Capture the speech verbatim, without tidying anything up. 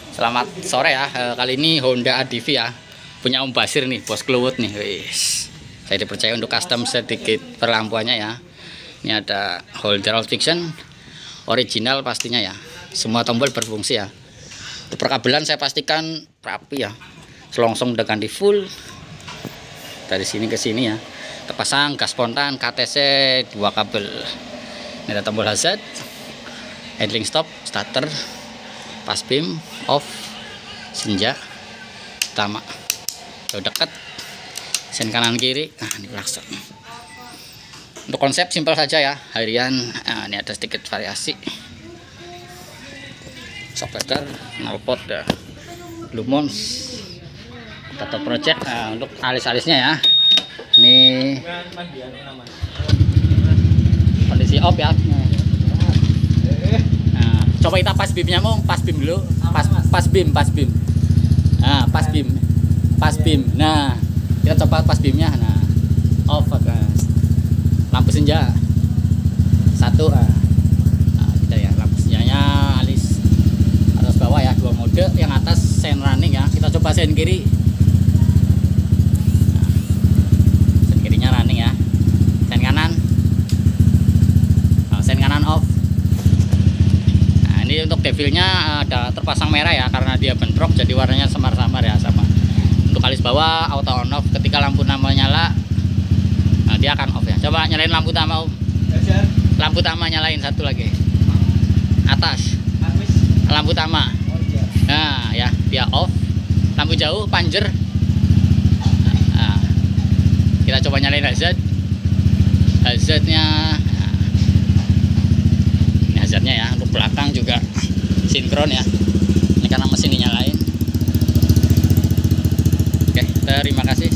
Selamat sore ya. E, kali ini Honda A D V ya. Punya Om Basir nih, Bos Kluwut nih. Wis. Saya dipercaya untuk custom sedikit perlampuannya ya. Ini ada holder fiction original pastinya ya. Semua tombol berfungsi ya. Untuk perkabelan saya pastikan rapi ya. Selongsong udah ganti full. Dari sini ke sini ya. Terpasang gas spontan K T C dua kabel. Ini ada tombol hazard, handling stop, starter, pas beam, off, senja, utama. Kalau dekat, sen kanan kiri, nah ini klakson. Untuk konsep simpel saja ya, harian. Nah, ini ada sedikit variasi. Shock breaker, knalpot, ya. Lumens, tato project. Nah, untuk alis-alisnya ya, ini kondisi off ya. Nah, coba kita pas beamnya mau, pas beam dulu, pas pas beam, pas beam. Nah, pas beam, pas beam. Nah, kita coba pas beamnya. Nah, off, guys. Lampu senja satu. Nah, kita ya lampu senjanya alis atas bawah ya, dua mode. Yang atas sen running ya. Kita coba sen kiri. Nah, sen kirinya running ya. Sen kanan. Nah, sen kanan off. Ini untuk devilnya ada terpasang merah ya, karena dia bentrok jadi warnanya samar-samar ya sama. Untuk alis bawah auto on off, ketika lampu utama nyala, nah dia akan off ya. Coba nyalain lampu utama Om. Lampu utama nyalain satu lagi. Atas. Lampu utama. Nah ya, dia off. Lampu jauh panjer. Nah, kita coba nyalain hazard. Hazardnya. Hazardnya ya, untuk belakang juga sinkron ya. Ini karena mesin dinyalain. Oke, terima kasih.